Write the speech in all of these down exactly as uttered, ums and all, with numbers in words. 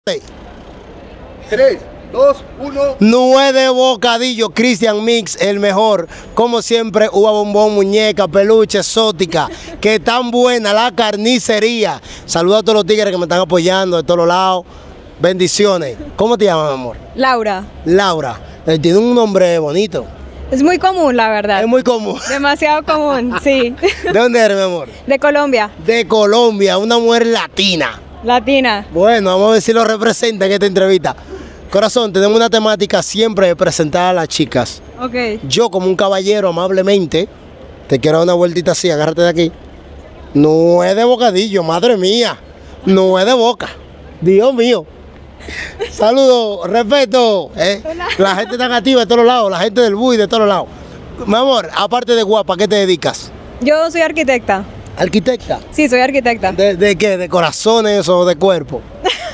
tres, dos, uno. Nuez de bocadillo, Christian Mix, el mejor. Como siempre, uva bombón, muñeca, peluche, exótica. Que tan buena la carnicería. Saludos a todos los tigres que me están apoyando de todos los lados. Bendiciones. ¿Cómo te llamas, mi amor? Laura. Laura. Eh, tiene un nombre bonito. Es muy común, la verdad. Es muy común. Demasiado común, sí. ¿De dónde eres, mi amor? De Colombia. De Colombia, una mujer latina. Latina. Bueno, vamos a ver si lo representa en esta entrevista. Corazón, tenemos una temática siempre de presentar a las chicas. Ok. Yo, como un caballero, amablemente, te quiero dar una vueltita así, agárrate de aquí. Nuez de bocadillo, madre mía. Nuez de boca. Dios mío. Saludos, respeto. ¿eh? La gente está activa de todos lados, la gente del bui de todos lados. Mi amor, aparte de guapa, ¿qué te dedicas? Yo soy arquitecta. ¿Arquitecta? Sí, soy arquitecta. ¿De, de qué? ¿De corazones o de cuerpo?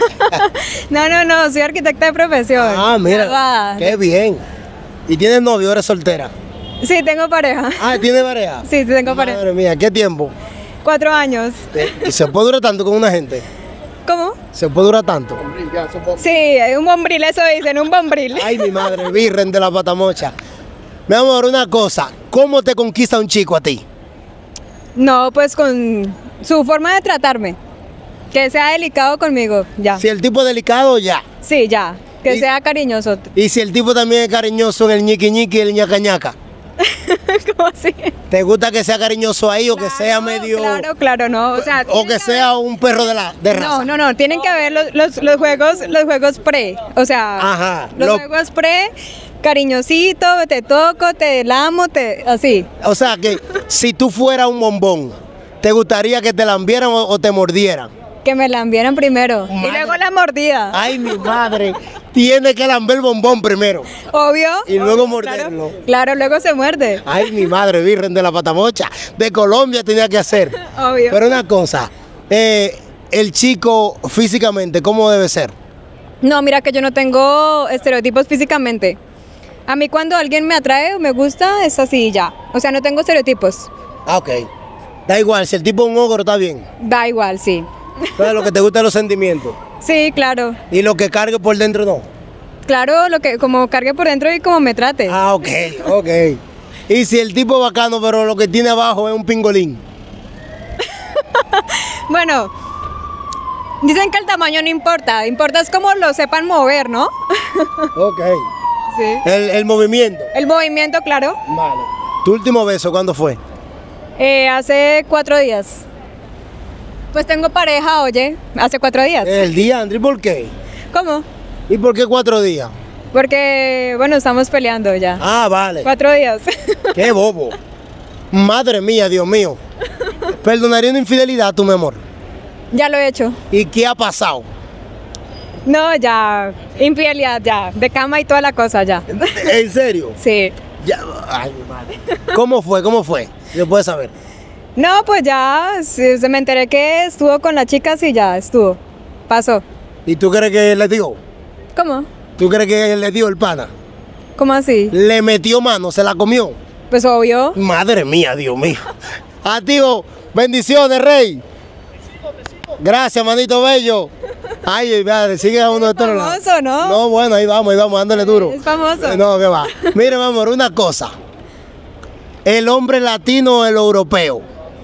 No, no, no, soy arquitecta de profesión. Ah, mira, Graduada. qué bien. ¿Y tienes novio o eres soltera? Sí, tengo pareja. Ah, ¿tienes pareja? Sí, sí, tengo pareja. Madre mía, ¿qué tiempo? Cuatro años. ¿Y se puede durar tanto con una gente? ¿Cómo? ¿Se puede durar tanto? Sí, un bombril, eso dicen, un bombril. Ay, mi madre, virgen de la patamocha. Mi amor, una cosa, ¿cómo te conquista un chico a ti? No, pues con su forma de tratarme. Que sea delicado conmigo, ya. Si el tipo es delicado, ya. Sí, ya. Que Y- sea cariñoso. Y si el tipo también es cariñoso en el ñiqui ñiqui y el ñaca ñaca. ¿Cómo así? ¿Te gusta que sea cariñoso ahí o que sea medio... Claro, claro, no. O sea, o tiene que sea un perro de, la, de raza? No, no, no, tienen que haber los, los, los juegos, los juegos pre, o sea, Ajá, los lo- juegos pre, cariñosito, te toco, te lamo, te, así. O sea que si tú fueras un bombón, ¿te gustaría que te lambieran o, o te mordieran? Que me la enviaran primero y Madre. luego la mordida. Ay, mi madre, tiene que lamber el bombón primero. Obvio. Y luego obvio, morderlo. Claro, claro, luego se muerde. Ay, mi madre, virgen de la patamocha. De Colombia tenía que hacer. Obvio. Pero una cosa, eh, el chico físicamente, ¿cómo debe ser? No, mira que yo no tengo estereotipos físicamente. A mí cuando alguien me atrae o me gusta es así y ya. O sea, no tengo estereotipos. Ah, ok. Da igual, si el tipo es un ogro está bien. Da igual, sí. Pero lo que te gusta es los sentimientos. Sí, claro. Y lo que cargue por dentro no. Claro, lo que como cargue por dentro y como me trate. Ah, ok, ok. Y si el tipo es bacano, pero lo que tiene abajo es un pingolín. Bueno, dicen que el tamaño no importa, importa es cómo lo sepan mover, ¿no? Ok. Sí. El, el movimiento. El movimiento, claro. Vale. ¿Tu último beso cuándo fue? Eh, hace cuatro días. Pues tengo pareja, oye, hace cuatro días. El día, Andrés, ¿por qué? ¿Cómo? ¿Y por qué cuatro días? Porque, bueno, estamos peleando ya. Ah, vale. Cuatro días. Qué bobo. Madre mía, Dios mío. ¿Perdonaría una infidelidad, tu mi amor? Ya lo he hecho. ¿Y qué ha pasado? No, ya, infidelidad ya, de cama y toda la cosa ya. ¿En serio? Sí. Ya, ay, mi madre. ¿Cómo fue? ¿Cómo fue? ¿Se puede saber? No, pues ya, sí, se me enteré que estuvo con las chicas y ya, estuvo. Pasó. ¿Y tú crees que le dio? ¿Cómo? ¿Tú crees que le dio el pana? ¿Cómo así? ¿Le metió mano? ¿Se la comió? Pues obvio. Madre mía, Dios mío. A ti, oh, bendiciones, rey. Gracias, manito bello. Ay, madre, sigue a uno de todos lados. famoso, ¿no? No, bueno, ahí vamos, ahí vamos, dándole duro. Es famoso. Eh, No, que va. Mire, mi amor, una cosa. ¿El hombre latino o el europeo?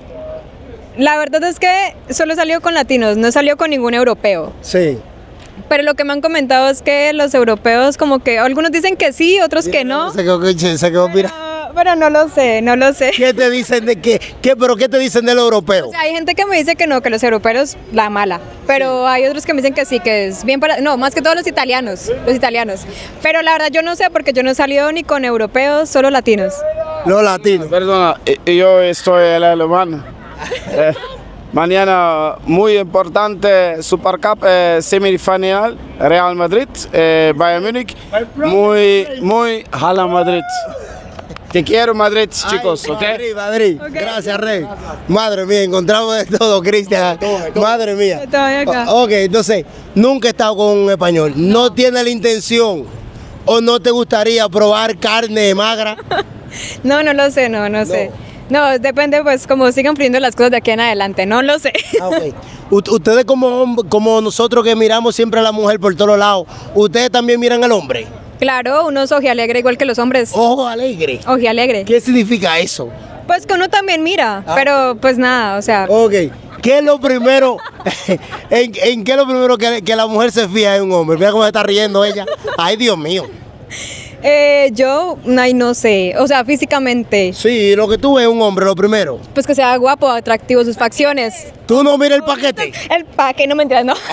La verdad es que solo salió con latinos, no salió con ningún europeo. Sí. Pero lo que me han comentado es que los europeos como que algunos dicen que sí, otros que no. Se quedó, se quedó, mira. Pero, pero no lo sé, no lo sé. ¿Qué te dicen de qué? ¿Qué? ¿Pero qué te dicen del europeo? O sea, hay gente que me dice que no, que los europeos la mala. Pero hay otros que me dicen que sí, que es bien para... No, más que todos los italianos, los italianos. Pero la verdad yo no sé porque yo no he salido ni con europeos, solo latinos. Los latinos. Perdona, eh, yo estoy el alemán. Eh, mañana muy importante Super Cup eh, semifinal Real Madrid, eh, Bayern Múnich. Muy, muy Hala Madrid. Te quiero Madrid, chicos, Ay, ¿ok? Madrid, Madrid. Ok. Gracias, Rey. Madre mía, encontramos de todo, Cristian. Madre mía. De todo acá. O- ok, entonces, nunca he estado con un español. ¿No tiene la intención o no te gustaría probar carne magra? No, no lo sé, no, no sé. No, depende pues como sigan fluyendo las cosas de aquí en adelante, no lo sé. Ah, ok. U- ustedes como, hom- como nosotros que miramos siempre a la mujer por todos lados, ¿ustedes también miran al hombre? Claro, uno es ojialegre igual que los hombres. Ojo alegre. Ojialegre. ¿Qué significa eso? Pues que uno también mira, Ah. pero pues nada, o sea, Ok. ¿Qué es lo primero? ¿En, en qué es lo primero que, que la mujer se fija en un hombre? Mira cómo se está riendo ella. Ay, Dios mío. eh, yo, ay, no sé, o sea, físicamente, Sí, lo que tú ves en un hombre, lo primero. pues que sea guapo, atractivo, sus facciones. Tú no miras el paquete. El paquete, no me entiendes, no.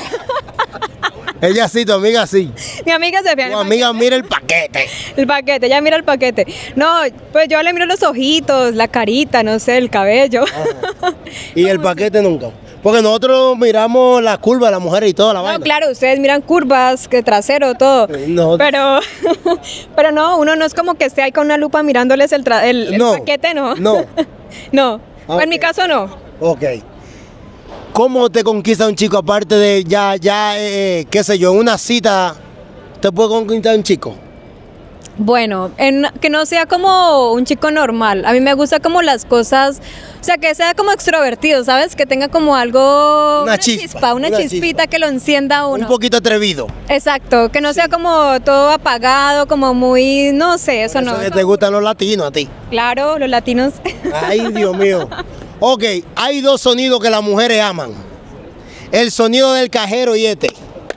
Ella sí, tu amiga sí. Mi amiga se fija en Tu el amiga mira el paquete. El paquete, ya mira el paquete. No, pues yo le miro los ojitos, la carita, no sé, el cabello. Y el paquete nunca. Porque nosotros miramos la curva de la mujer y toda la No, vaina. claro, ustedes miran curvas, que trasero, todo. No. Pero, pero no, uno no es como que esté ahí con una lupa mirándoles el, tra- el, el No. paquete, no. No. No, Ah, en mi ok. caso no. Ok. ¿Cómo te conquista un chico aparte de ya, ya, eh, qué sé yo, en una cita te puede conquistar un chico? Bueno, en- que no sea como un chico normal. A mí me gusta como las cosas, o sea, que sea como extrovertido, ¿sabes? Que tenga como algo... Una chispa, una, una chispita chispa. que lo encienda a uno. Un poquito atrevido. Exacto, que no sea como todo apagado, como muy, no sé, eso no. Eso que te gustan los latinos a ti. Claro, los latinos. Ay, Dios mío. Ok, hay dos sonidos que las mujeres aman. El sonido del cajero y este.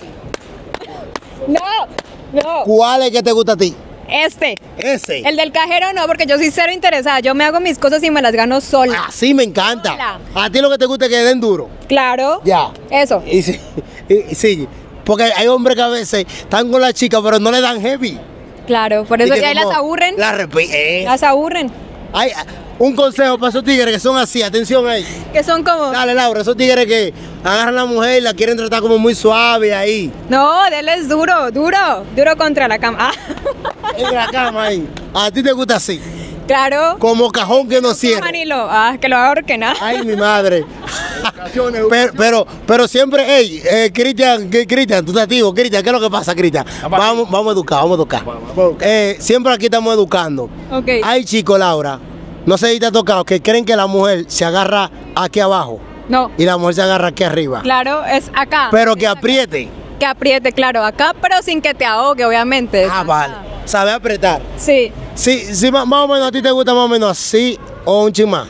No, no. ¿Cuál es que te gusta a ti? Este. Ese. El del cajero no, porque yo soy cero interesada. Yo me hago mis cosas y me las gano sola. Así me encanta. Sola. A ti lo que te gusta es que den duro. Claro. Ya. Eso. Y sí, y sí, porque hay hombres que a veces están con la chica, pero no le dan heavy. Claro, por eso Y que ya ahí las como aburren. La repi- eh. Las aburren. Hay un consejo para esos tigres que son así, atención ahí. Que son como. Dale, Laura, esos tigres que agarran a la mujer y la quieren tratar como muy suave ahí. No, denles duro, duro. Duro contra la cama. Ah, En la cama ahí. A ti te gusta así, claro. como cajón que no cierra. Manilo. Ah, que lo ahorquen. Ah. Ay, mi madre. pero, pero, pero siempre, hey, eh, Cristian, ¿qué- Cristian, tú estás activo, Cristian, ¿qué es lo que pasa, Cristian? Vamos, vamos a educar, vamos a educar. Eh, siempre aquí estamos educando. Ok. Hay chicos, Laura, no sé si te ha tocado, que creen que la mujer se agarra aquí abajo No. y la mujer se agarra aquí arriba. Claro, es acá. Pero que apriete. Que apriete, claro, acá, pero sin que te ahogue, obviamente. Ah, vale. Sabe apretar. Sí. Sí, sí, más más o menos a ti te gusta más o menos así o un chin más.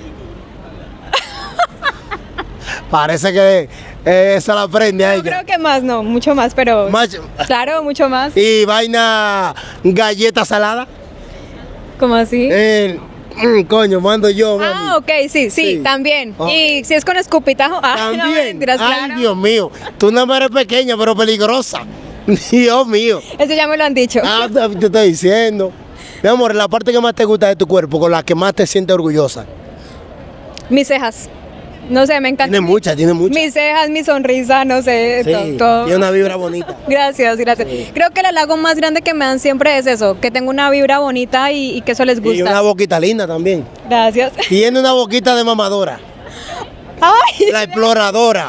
Parece que eh, esa la aprende a Yo ella. creo que más, no, mucho más, pero. Más- Claro, mucho más. Y vaina galleta salada. ¿Cómo así? El, mm, coño, mando yo, mami. Ah, ok, sí, sí, Sí. también. Ok. Y si es con escupitajo, ah, no, También. mentiras, Ay, claro. Dios mío. Tú no eres pequeña, pero peligrosa. Dios mío. Eso ya me lo han dicho. Ah, te, te estoy diciendo. Mi amor, la parte que más te gusta de tu cuerpo, con la que más te sientes orgullosa. Mis cejas. No sé, me encanta. Tiene muchas, tiene muchas. Mis cejas, mi sonrisa, no sé, Sí, to- todo. tiene una vibra bonita. Gracias, gracias. Creo que el halago más grande que me dan siempre es eso, que tengo una vibra bonita y, y que eso les Y una gusta. boquita linda también. Gracias. Tiene una boquita de mamadora. Ay, La exploradora.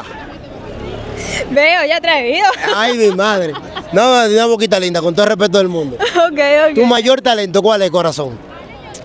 veo, ya atrevido. Ay, mi madre. No, tiene una boquita linda, con todo el respeto del mundo. Ok, ¿Tu ok. mayor talento cuál es, corazón?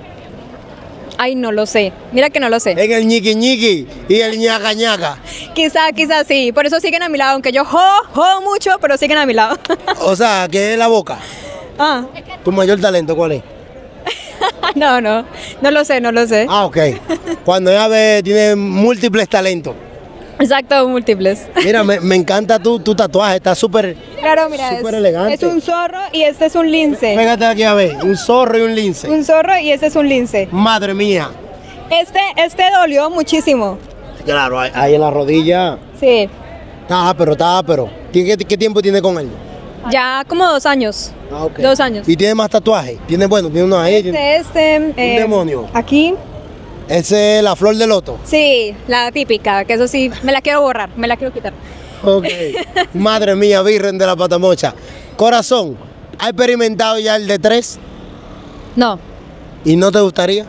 Ay, no lo sé. Mira que no lo sé. En el ñiqui ñiqui y el ñaca ñaca. Quizá, quizá sí. Por eso siguen a mi lado, aunque yo jo, jo mucho, pero siguen a mi lado. O sea, que es la boca. Ah, ¿Tu mayor talento cuál es? no, no. No lo sé, no lo sé. Ah, ok. Cuando ella ve, tiene múltiples talentos. Exacto, múltiples. Mira, me, me encanta tu, tu tatuaje, está súper... Claro, mira, Súper es, elegante. es un zorro y este es un lince. Pégate aquí a ver, un zorro y un lince. Un zorro y este es un lince. Madre mía. Este, este dolió muchísimo. Claro, ahí, ahí en la rodilla. Sí. Está pero está pero. ¿Qué, qué tiempo tiene con él? Ya como dos años. Ah, ok. Dos años. ¿Y tiene más tatuajes? Tiene, bueno, tiene uno ahí. tiene- Este, este. eh, demonio. Aquí. Ese es la flor de loto. Sí, la típica, que eso sí, me la quiero borrar, me la quiero quitar. Ok. Madre mía, virgen de la patamocha. Corazón, ¿has experimentado ya el de tres? No. ¿Y no te gustaría?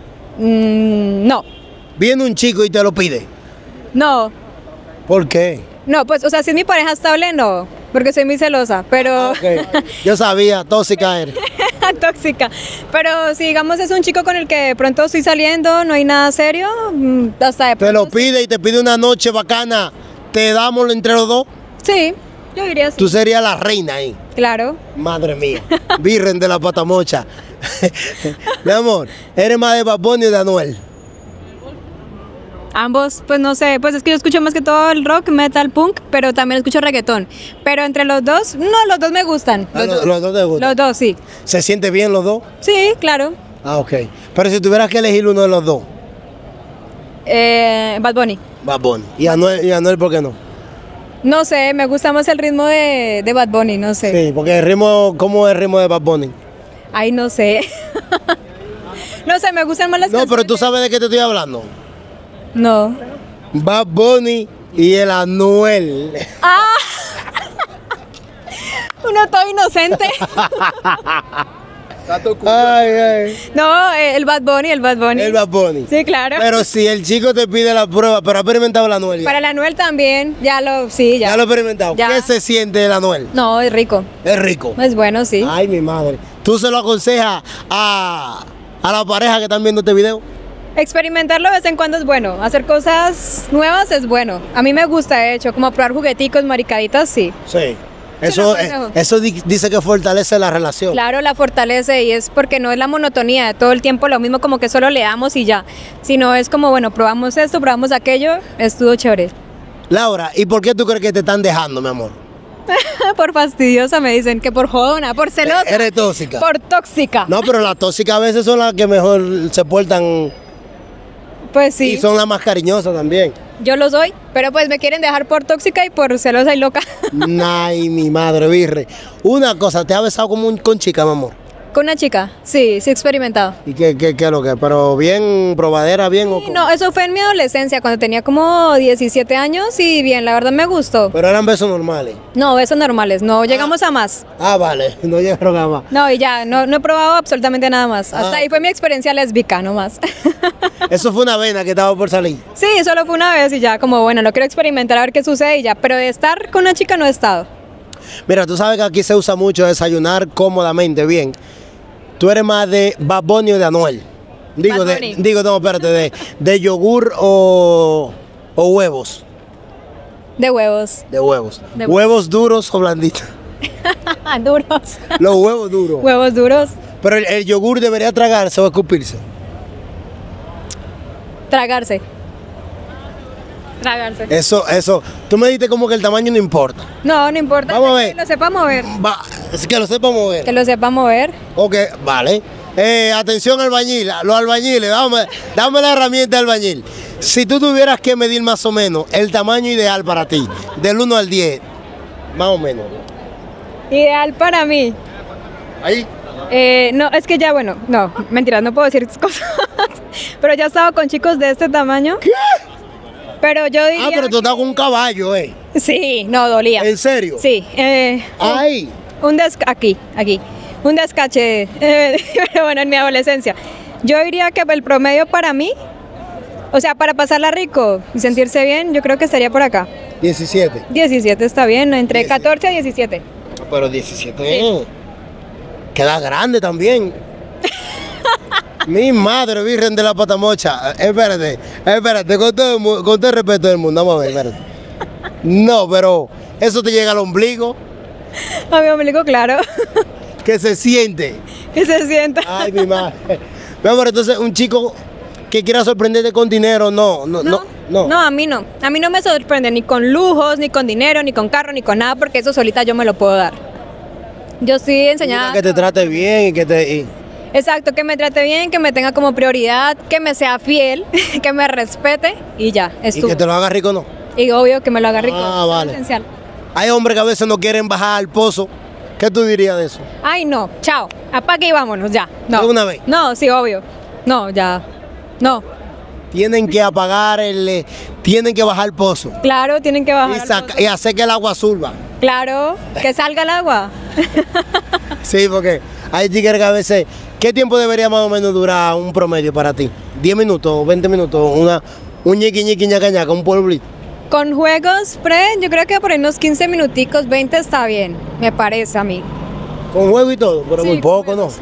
Mm, no. Viene un chico y te lo pide. No. ¿Por qué? No, pues, o sea, si es mi pareja estable, no. Porque soy muy celosa, pero. Ok. Yo sabía, tóxica eres. tóxica. Pero si digamos es un chico con el que de pronto estoy saliendo, no hay nada serio, mm, hasta de Te pronto lo pide y te pide una noche bacana, te damos entre los dos. Sí, yo diría sí. Tú serías la reina ahí. Claro. Madre mía, virgen de la patamocha. Mi amor, ¿eres más de Bad Bunny o de Anuel? Ambos, pues no sé, pues es que yo escucho más que todo el rock, metal, punk, pero también escucho reggaetón. Pero entre los dos, no, los dos me gustan. Ah, Los, no, dos. los dos te gustan. Los dos, sí. ¿Se siente bien los dos? Sí, claro. Ah, ok. Pero si tuvieras que elegir uno de los dos, Eh, Bad Bunny. Bad Bunny. ¿Y Anuel, y Anuel por qué no? No sé, me gusta más el ritmo de, de Bad Bunny, no sé. Sí, porque el ritmo, ¿cómo es el ritmo de Bad Bunny? Ay, no sé. No sé, me gustan más las No, pero canciones tú sabes de qué te estoy hablando. de- No. Bad Bunny y el Anuel. ¡Ah! Uno todo inocente. Ay, ay. No, eh, el Bad Bunny, el Bad Bunny. El Bad Bunny. Sí, claro. Pero si el chico te pide la prueba, pero ha experimentado el Anuel. ya. Para el Anuel también, ya lo, sí, ya. Ya lo he experimentado. Ya. ¿Qué se siente el Anuel? No, es rico. Es rico. Es bueno, sí. Ay, mi madre. ¿Tú se lo aconsejas a, a la pareja que están viendo este video? Experimentarlo de vez en cuando es bueno. Hacer cosas nuevas es bueno. A mí me gusta, de hecho, como probar jugueticos, maricaditas, sí. Sí. Sí, Eso, lo eh, aconsejo. eso di- dice que fortalece la relación. Claro, la fortalece y es porque no es la monotonía de todo el tiempo lo mismo como que solo le damos y ya, sino es como, bueno, probamos esto, probamos aquello, estuvo chévere. Laura, ¿y por qué tú crees que te están dejando, mi amor? Por fastidiosa me dicen, que por jodona, por celosa, Eres tóxica. por tóxica. No, pero las tóxicas a veces son las que mejor se portan Pues sí, y son las más cariñosas también. yo lo soy, pero pues me quieren dejar por tóxica y por celosa y loca. Ay, mi madre, virre. Una cosa, ¿te has besado como un- con chica, mi amor? Con una chica, sí, sí he experimentado. ¿Y qué, qué, qué es lo que? ¿Pero bien, probadera, bien o Sí, cómo? no, eso fue en mi adolescencia, cuando tenía como diecisiete años y bien, la verdad me gustó. Pero eran besos normales. No, besos normales, no llegamos a más. Ah, vale, no llegaron a más. No, y ya, no, no he probado absolutamente nada más. Hasta Ah. ahí fue mi experiencia lésbica nomás. Eso fue una vena que estaba por salir. Sí, solo fue una vez y ya, como bueno, no quiero experimentar a ver qué sucede y ya. Pero de estar con una chica no he estado. Mira, tú sabes que aquí se usa mucho desayunar cómodamente, bien. ¿Tú eres más de Bad Bunny o de Anuel? Digo, Bad de, Bunny. digo no, espérate, de, de yogur o, o huevos. De huevos. De huevos. De ¿Huevos duros o blanditos? Duros. Los huevos duros. Huevos duros. Pero el, el yogur debería tragarse o escupirse. Tragarse. Tragarse. Eso, eso. Tú me dijiste como que el tamaño no importa. No, no importa. Vamos a que ver. lo sepa mover. Va, es que lo sepa mover. Que lo sepa mover. Ok, vale. Eh, atención albañil, los albañiles, dame, dame la herramienta de albañil. Si tú tuvieras que medir más o menos el tamaño ideal para ti, del uno al diez, más o menos. Ideal para mí. Ahí. Eh, no, es que ya, bueno, no, mentiras, no puedo decir cosas. Pero ya he estado con chicos de este tamaño. ¿Qué? Pero yo diría. Ah, pero tú estás con un caballo, ¿eh? que- Sí, no, dolía. ¿En serio? Sí. Eh, Ahí. Un des aquí, aquí. Un descache, eh, pero bueno, en mi adolescencia. Yo diría que el promedio para mí, o sea, para pasarla rico y sentirse bien, yo creo que estaría por acá. diecisiete. diecisiete está bien, entre diecisiete. catorce a diecisiete. Pero diecisiete eh, queda grande también. Mi madre, virgen de la patamocha. Eh, Espérate, espérate, con todo, el mu- con todo el respeto del mundo, vamos a ver, espérate. No, pero eso te llega al ombligo, A mi ombligo, claro. que se siente. Que se sienta. Ay, mi madre. Mi amor, entonces un chico que quiera sorprenderte con dinero, no, no, no, no. No, a mí no. A mí no me sorprende ni con lujos, ni con dinero, ni con carro, ni con nada, porque eso solita yo me lo puedo dar. Yo estoy enseñada. Que te trate bien y que te... y- Exacto, que me trate bien, que me tenga como prioridad, que me sea fiel, que me respete y ya, es y tú. que te lo haga rico, no. Y obvio que me lo haga rico. Ah, eso es vale. esencial. Hay hombres que a veces no quieren bajar al pozo. ¿Qué tú dirías de eso? Ay, no, chao. Apague y vámonos, ya. No. ¿De una vez? No, sí, obvio. No, ya. No. Tienen que apagar el... eh, tienen que bajar el pozo. Claro, tienen que Y, bajar. al saca- pozo. y hacer que el agua surba. Claro, que salga el agua. Sí, porque hay tigres que a veces... ¿Qué tiempo debería más o menos durar un promedio para ti? ¿diez minutos, veinte minutos? Una, un ñiqui ñiqui ñaca ñaca, un pueblito. Con juegos pre, yo creo que por ahí unos quince minuticos, veinte está bien, me parece a mí. Con juego y todo, pero Sí, muy con poco, ¿no? juegos.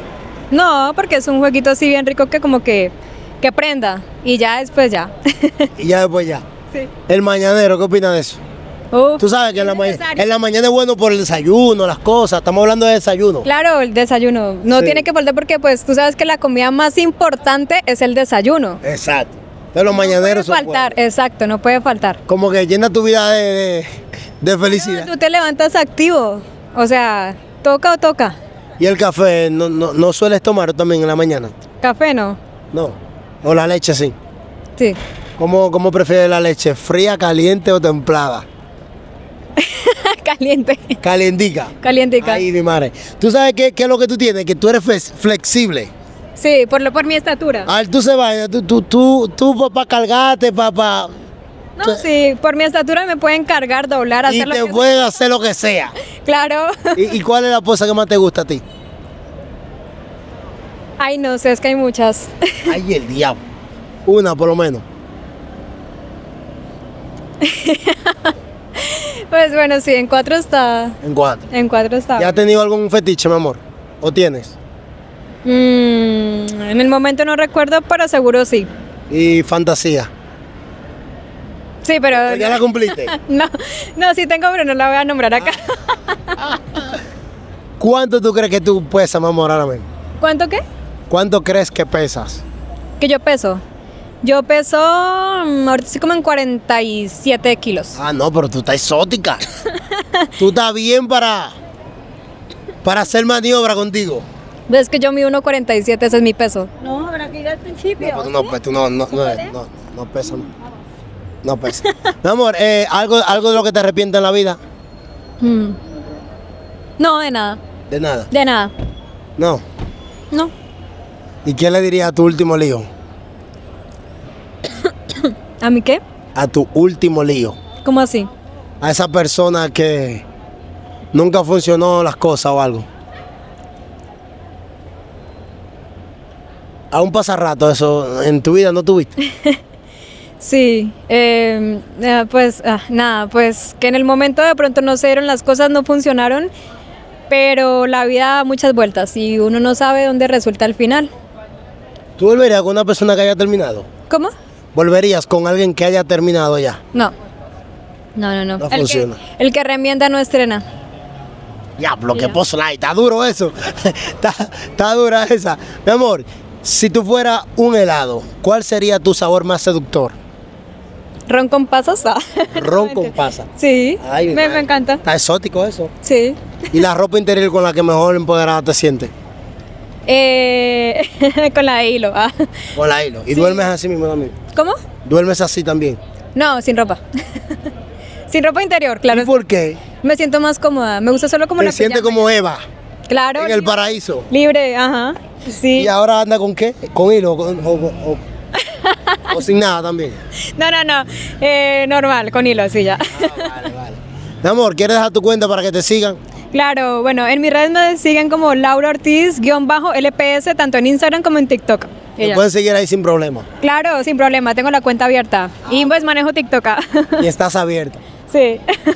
No, porque es un jueguito así bien rico que como que, que prenda y ya después ya. Y ya después ya. Sí. El mañanero, ¿qué opinas de eso? Uf, Tú sabes que en la, es ma- necesario. en la mañana es bueno por el desayuno, las cosas. Estamos hablando de desayuno. Claro, el desayuno. No Sí. tiene que faltar porque pues tú sabes que la comida más importante es el desayuno. Exacto. Entonces los No mañaneros puede son faltar, buenos. exacto, no puede faltar. Como que llena tu vida de, de- de felicidad. Tú te levantas activo, o sea, toca o toca. Y el café, ¿no, no, no sueles tomar también en la mañana? Café no, No. O la leche, sí. sí. ¿Cómo, cómo prefieres la leche? ¿Fría, caliente o templada? Caliente, Calientica. calientica. Ay, mi madre. ¿Tú sabes qué, qué es lo que tú tienes? Que tú eres flex- flexible. Sí, por, lo, por mi estatura. A ver, tú se vaya, tú, tú, tú, tú para cargarte, para... No, sí, por mi estatura me pueden cargar, doblar, y hacer lo te que pueden hacer lo que sea. sea. Claro. ¿Y, y cuál es la pose que más te gusta a ti? Ay, no sé, es que hay muchas. Ay, el diablo. Una por lo menos. Pues bueno, sí, en cuatro está. En cuatro. En cuatro está. ¿Ya has tenido algún fetiche, mi amor? ¿O tienes? Mm, en el momento no recuerdo, pero seguro sí. Y fantasía. Sí, pero. ¿O ya la cumpliste? No, no, sí tengo, pero no la voy a nombrar acá. ¿Cuánto tú crees que tú pesas, mi amor, ahora mismo? ¿Cuánto qué? ¿Cuánto crees que pesas? Que yo peso. Yo peso, mm, ahorita estoy como en cuarenta y siete kilos. Ah, no, pero tú estás exótica. Tú estás bien para, para hacer maniobra contigo. Ves que yo mido uno cuarenta y siete, ese es mi peso. No, habrá que ir al principio. No, pues tú no, tú no, no, no, no, no pesa, no. No pesa. Mi amor, eh, ¿algo, ¿algo de lo que te arrepientes en la vida? Mm. No, de nada. De nada. De nada. No. No. ¿Y qué le dirías a tu último lío? ¿A mí qué? A tu último lío. ¿Cómo así? A esa persona que nunca funcionó las cosas o algo. Aún pasa rato eso en tu vida, ¿no tuviste? Sí, eh, eh, pues ah, nada, pues que en el momento de pronto no se dieron las cosas, no funcionaron, pero la vida da muchas vueltas y uno no sabe dónde resulta el final. ¿Tú volverías con una persona que haya terminado? ¿Cómo? ¿Volverías con alguien que haya terminado ya? No. No, no, no. No el funciona. Que, el que remienda no estrena. Diablo, que Ya. poslay, está duro eso. está, está dura esa. Mi amor, si tú fueras un helado, ¿cuál sería tu sabor más seductor? Ron con pasas. ah. Ron con pasa. Sí, Ay, mi me, madre. me encanta. Está exótico eso. Sí. ¿Y la ropa interior con la que mejor empoderada te sientes? Eh, con la de hilo. ah. Con la hilo. ¿Y Sí. duermes así mismo también? ¿Cómo? ¿Duermes así también? No, sin ropa. Sin ropa interior, claro. ¿Y por qué? Me siento más cómoda. Me gusta solo como Te la sientes pijama. como Eva Claro. en el libre. paraíso. Libre, ajá. Sí. ¿Y ahora anda con qué? ¿Con hilo? Con- o, o- o- o sin nada también? No, no, no. Eh, normal, con hilo, sí, ya. Vale, vale. Mi amor, ¿quieres dejar tu cuenta para que te sigan? Claro, bueno, en mis redes me siguen como Laura Ortiz-L P S, tanto en Instagram como en TikTok. Y Te ya. pueden seguir ahí sin problema. Claro, sin problema, tengo la cuenta abierta. Y pues manejo TikTok. ah. Y estás abierta. Sí.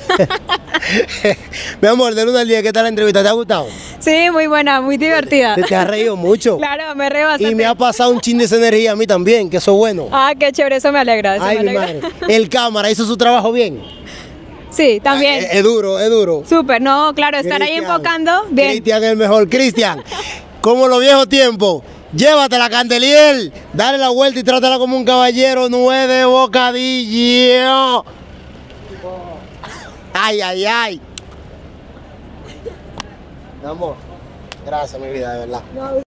Mi amor, de luna al día, ¿qué tal la entrevista? ¿Te ha gustado? Sí, muy buena, muy divertida. Te, te has reído mucho. Claro, me río bastante. Y me ha pasado un chin de esa energía a mí también, que eso es bueno. Ah, qué chévere, eso me alegra. Eso Ay, me mi alegra. madre. El cámara hizo su trabajo bien. Sí, también. Es, es duro, es duro. Súper, no, claro, estar ahí Cristian. enfocando, bien. Cristian es el mejor. Cristian, como los viejos tiempos, llévatela, Candeliel. Dale la vuelta y trátala como un caballero. Nueve bocadillo. Ay, ay, ay. Mi amor, gracias, mi vida, de verdad.